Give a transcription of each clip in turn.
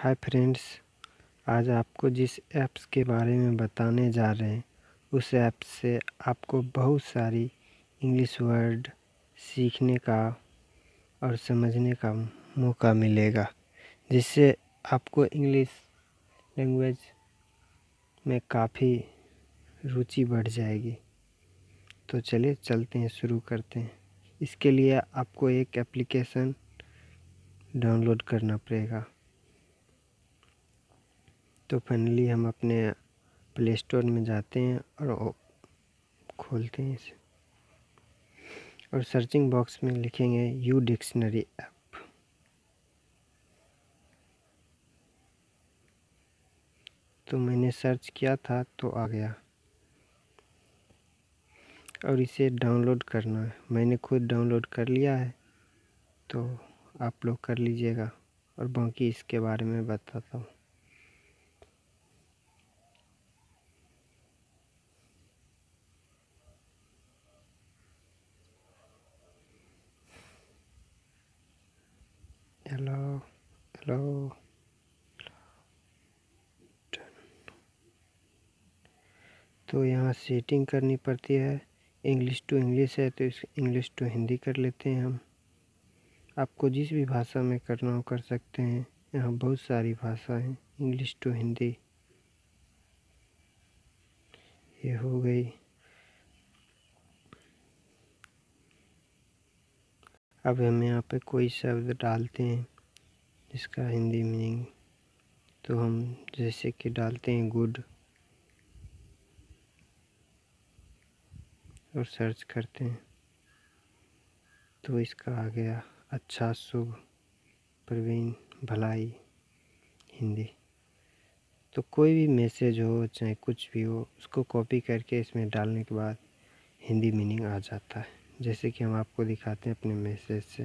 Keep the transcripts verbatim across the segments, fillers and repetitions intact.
Hi friends, आज आपको जिस ऐप्स के बारे में बताने जा रहे हैं उस ऐप से आपको बहुत सारी इंग्लिश वर्ड सीखने का और समझने का मौका मिलेगा, जिससे आपको इंग्लिश लैंग्वेज में काफ़ी रुचि बढ़ जाएगी। तो चलिए चलते हैं, शुरू करते हैं। इसके लिए आपको एक एप्लीकेशन डाउनलोड करना पड़ेगा। तो फाइनली हम अपने प्ले स्टोर में जाते हैं और खोलते हैं इसे और सर्चिंग बॉक्स में लिखेंगे यू डिक्शनरी ऐप। तो मैंने सर्च किया था तो आ गया और इसे डाउनलोड करना है। मैंने खुद डाउनलोड कर लिया है, तो आप लोग कर लीजिएगा और बाकी इसके बारे में बताता हूँ। हेलो हेलो तो यहाँ सेटिंग करनी पड़ती है। इंग्लिश टू इंग्लिश है तो इस इंग्लिश टू हिंदी कर लेते हैं हम। आपको जिस भी भाषा में करना हो कर सकते हैं। यहाँ बहुत सारी भाषा हैं। इंग्लिश टू हिंदी ये हो गई। अब हम यहाँ पे कोई शब्द डालते हैं जिसका हिंदी मीनिंग, तो हम जैसे कि डालते हैं गुड और सर्च करते हैं तो इसका आ गया अच्छा, शुभ, प्रवीण, भलाई, हिंदी। तो कोई भी मैसेज हो चाहे कुछ भी हो, उसको कॉपी करके इसमें डालने के बाद हिंदी मीनिंग आ जाता है। जैसे कि हम आपको दिखाते हैं अपने मैसेज से।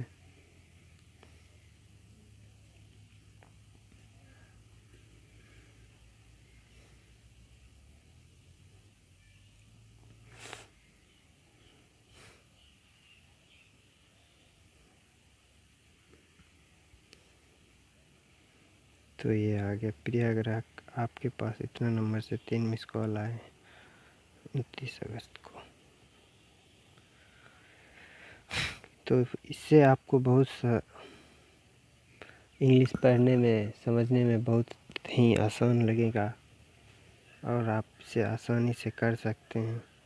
तो ये आ गया, प्रिय ग्राहक, आपके पास इतना नंबर से तीन मिस कॉल आए उनतीस अगस्त को। तो इससे आपको बहुत सा इंग्लिश पढ़ने में समझने में बहुत ही आसान लगेगा और आप इसे आसानी से कर सकते हैं।